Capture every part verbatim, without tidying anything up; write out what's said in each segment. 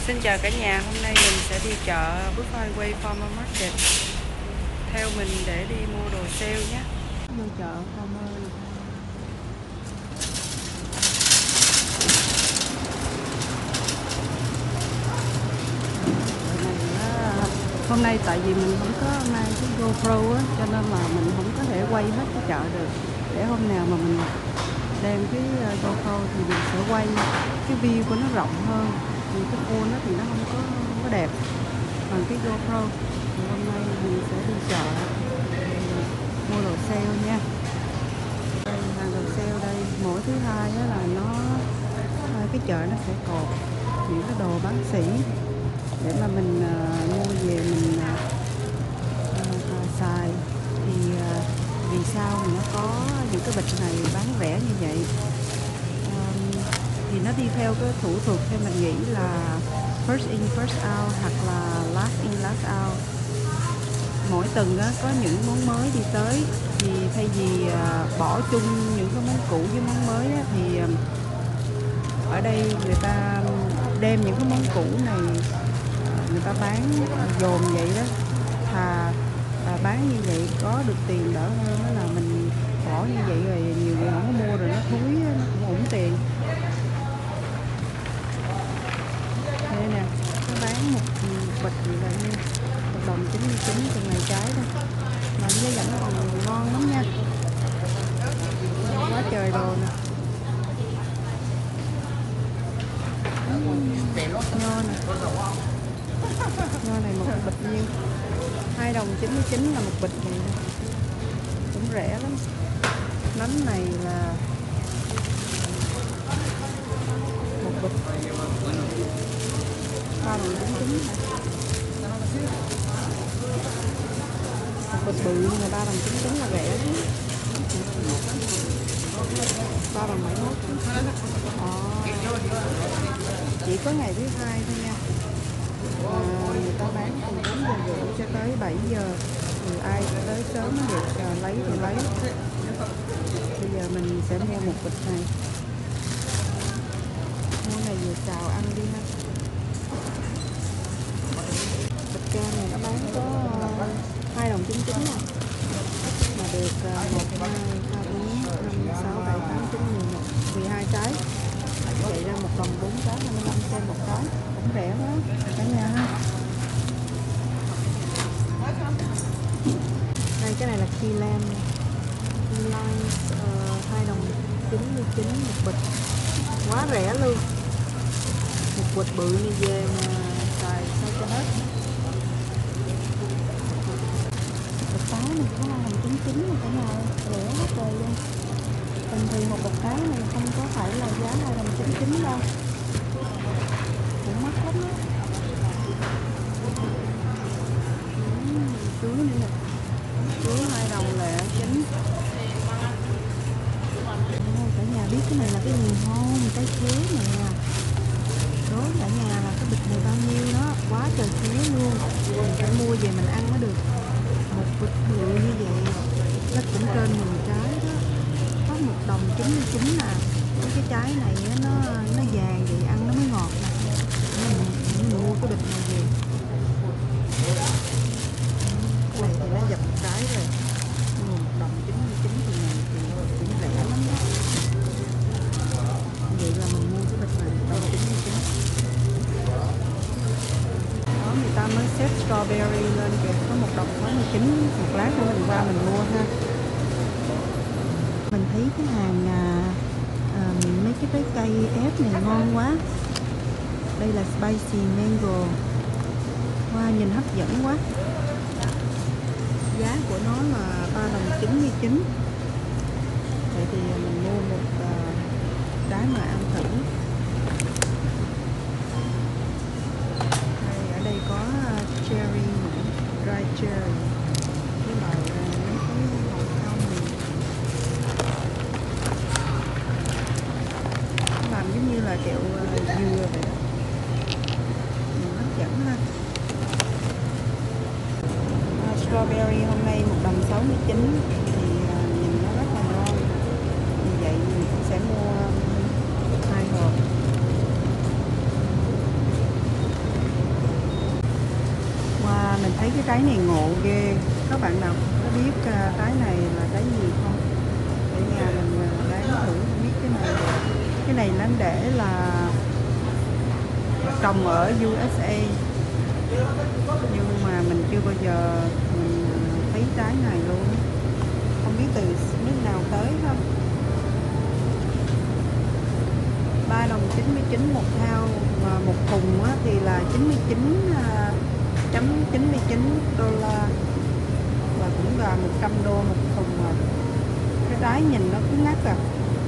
Xin chào cả nhà, hôm nay mình sẽ đi chợ Buffalo Farmer Market. Theo mình để đi mua đồ sale nhé. Vô chợ Farmer. Hôm nay tại vì mình không có mang cái GoPro á, cho nên là mình không có thể quay hết cái chợ được. Để hôm nào mà mình đem cái GoPro thì mình sẽ quay cái view của nó rộng hơn. Vì cái phone nó thì nó không có, không có đẹp bằng cái GoPro. Thì hôm nay mình sẽ đi chợ mua đồ sale nha. Đây là đồ sale đây, mỗi thứ hai đó là nó cái chợ nó sẽ cột những cái đồ bán sỉ để mà mình uh, mua về mình uh, uh, xài. Thì uh, vì sao mà nó có những cái bịch này bán rẻ như vậy? Um, thì nó đi theo cái thủ thuật theo mình nghĩ là first in first out hoặc là last in last out. Mỗi tuần á, có những món mới đi tới thì thay vì uh, bỏ chung những cái món cũ với món mới á, thì uh, ở đây người ta đem những cái món cũ này người ta bán dồn vậy đó, thà à, bán như vậy có được tiền đỡ hơn đó là mình bỏ như vậy rồi nhiều người không có mua rồi nó thúi, nó cũng uổng tiền. Đây nè, nó bán một bịch gì vậy nha, một đồng chín mươi chín từng này trái đây, mà nó vẫn còn ngon lắm nha, quá trời đồ nè. Nho nè, nho này một bịch nhiêu? hai đồng chín mươi chín là một bịch này, cũng rẻ lắm. Nấm này là một bịch ba đồng chín mươi chín, một bịch bự nhưng mà ba đồng chín mươi chín là rẻ lắm, ba đồng bảy mươi mốt. À, chỉ có ngày thứ hai thôi nha. À, người ta bán từ bốn giờ rưỡi cho tới bảy giờ, thì ai tới sớm được à, lấy thì lấy. Bây giờ mình sẽ mua một bịch này, mua này vừa xào ăn đi ha. Bịch cam này nó bán có hai đồng chín mươi chín nè, mà được một, hai, ba, bốn, năm, sáu, bảy, tám, chín, mười một, mười hai trái. Vậy ra một đồng bốn trái, hai mươi lăm cent một trái, cũng rẻ quá cả nhà ha. Đây cái này là ki lam, ki lam uh, hai đồng chín mươi chín một bịch, quá rẻ luôn. Một bịch bự như về mà xài sao cho hết. Bịch táo này có hai đồng chín mươi chín rồi cả nhà, rẻ quá trời luôn. Bình thường một bịch táo này không có phải là giá hai đồng chín mươi chín đâu, cũng mắc lắm á. Chuối nữa nè, chuối hai đồng lẻ chín. Cả nhà biết cái này là cái gì không? Trái khế nè. Đố cả nhà là cái bịch này bao nhiêu đó, quá trời khế luôn. Mình phải mua về mình ăn mới được. Một bịch bự như vậy nó cũng trên mười trái đó, có một đồng chín mươi chín nè. Cái trái này nó nó vàng vậy ăn nó mới ngọt nè. Mình mua cái bịch này về. Này thì nó dập trái rồi, một đồng chín mươi chín thì này thì cũng rẻ lắm đó. Vậy là mình mua cái bịch này một đồng chín mươi chín. Đó, người ta mới xếp strawberry lên kìa, có một đồng sáu mươi chín. Một lát nữa mình qua mình mua ha. Mình thấy cái hàng à, à, mấy cái trái cây ép này ngon quá. Đây là spicy mango. Wow, nhìn hấp dẫn quá. Giá của nó là ba đồng chín mươi chín. Vậy thì mình mua một uh, trái mà ăn thử. Đây, ở đây có uh, cherry, dry cherry, với lại uh, mấy cái màu không này. Nó làm giống như là kẹo uh, dừa vậy đó. Nhìn hấp dẫn ha. Strawberry hôm nay một đồng sáu mươi chín thì nhìn nó rất là ngon. Vì vậy mình cũng sẽ mua hai hộp. cái trái này ngộ ghê. Các bạn nào có biết uh, trái này là trái gì không? Ở nhà mình uh, bán thử biết cái này. Cái này nó để là trồng ở u ét a, nhưng mà mình chưa bao giờ mình thấy trái này luôn, không biết từ nước nào tới không. Ba đồng chín mươi chín một thao, và một thùng á, thì là chín mươi chín chấm chín mươi chín đô la, và cũng là một trăm đô một thùng. Mà cái trái nhìn nó cứng ngắc à,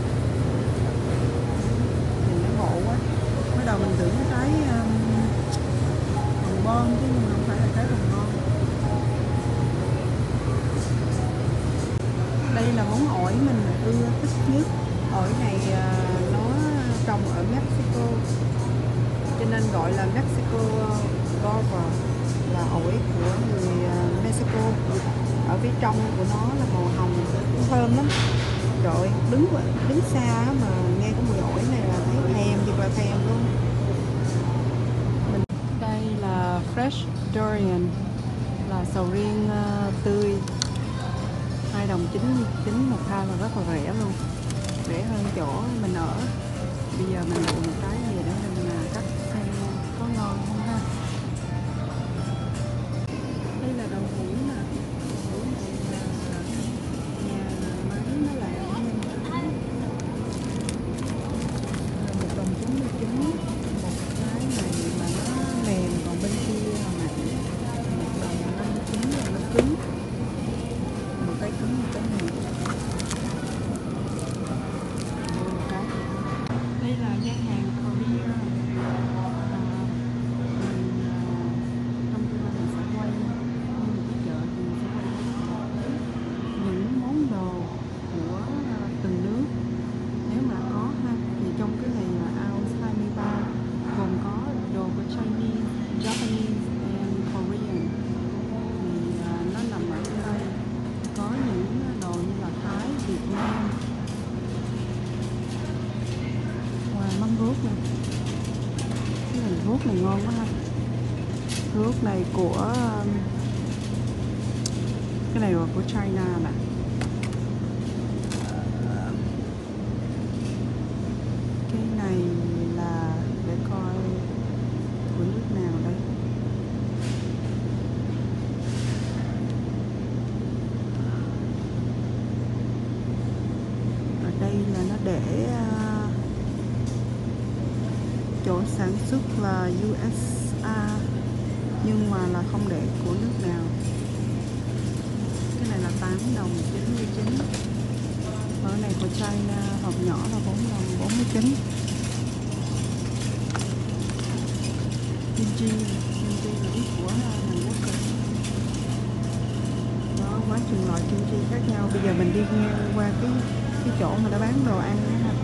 nhìn nó ngộ quá. Mới đầu mình tưởng cái trái um, hồng bon chứ nhưng không phải là trái hồng bon. Đây là món ổi mình ưa thích nhất. Ổi này uh, nó trồng ở Mexico cho nên gọi là Mexico guava, là ổi của người uh, Mexico. Ở phía trong của nó là màu hồng, thơm lắm. Trời ơi, đứng đứng xa mà nghe cái mùi ổi này là thấy thèm, thiệt là thèm luôn. Mình... Đây là fresh durian, là sầu riêng uh, tươi, hai đồng chín mươi chín một thao, là rất là rẻ luôn, rẻ hơn chỗ mình ở. Bây giờ mình lựa một cái gì đó mình cắt xem có ngon không ha. Đây là đậu hũ nè, đậu hũ này là nhà máy nó làm một đồng chín mươi chín một cái này, mà nó mềm, còn bên kia là mặn. Một đồng năm mươi chín là nó cứng, một cái cứng một cái mềm. Đây là gian hàng Korea. À, mình, à, trong tương lai mình sẽ quay như một cái chợ, thì mình sẽ quay những món đồ của à, từng nước, nếu mà có ha. Thì trong cái này là aisle hai mươi ba, gồm có đồ của Chinese, Japanese and Korean. Thì à, nó nằm ở đây, có những đồ như là Thái, Việt Nam. Mắm ruốc này, cái này ruốc này ngon quá ha. Ruốc này của cái này là của China nè. Cái này là để coi của nước nào đây. Ở đây là nó để chỗ sản xuất là u ét a, nhưng mà là không để của nước nào. Cái này là tám đồng chín mươi chín. Ở này của China, hộp nhỏ là bốn đồng bốn mươi chín. Kimchi, kimchi là ít của Hàn Quốc rồi. Đó, quá chừng loại kimchi khác nhau. Bây giờ mình đi ngang qua cái cái chỗ mà nó bán đồ ăn đó ha.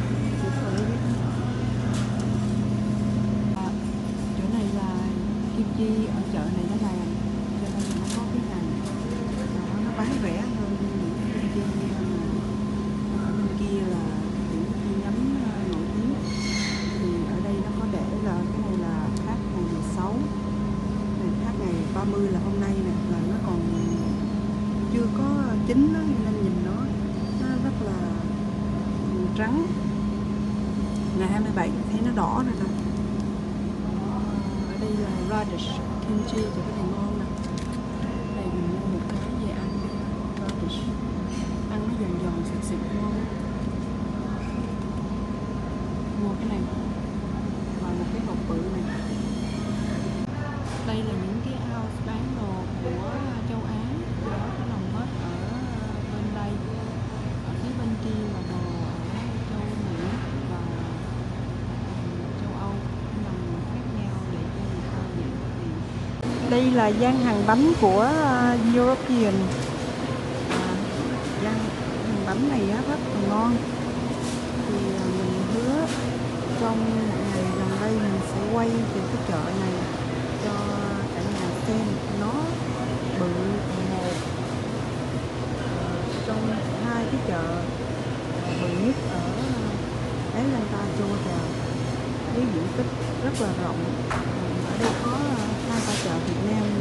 Kimchi ở chợ này nó làm cho nên nó có cái hàng nó, nó bán rẻ hơn những cái kimchi ở bên kia là những cái nhắm nổi tiếng. Thì ở đây nó có để là cái này là khác ngày mười sáu, này khác ngày ba mươi là hôm nay nè, là nó còn chưa có chín đó, nên nhìn nó nó rất là trắng. Ngày hai mươi bảy thấy nó đỏ rồi nè. Đây là radish kimchi, thì cái này ngon nè. Đây mình mua một cái về ăn radish, ăn nó giòn giòn xịt xịt ngon. Mua cái này và một cái hộp bự này. Đây là những cái house bán đồ của châu Á, đó cái lòng hết ở bên đây. Ở phía bên kia là đồ ở châu Mỹ và châu Âu, nằm khác nhau để cho người ta dễ tìm. Đây là gian hàng bánh của uh, European. À, gian hàng bánh này á, rất là ngon. Thì uh, mình hứa trong một ngày gần đây mình sẽ quay từ cái chợ này cho cả nhà xem. Nó bự một trong hai cái chợ bự nhất ở Atlanta, Georgia, với diện tích rất là rộng. Ở đây có hai ba chợ Việt Nam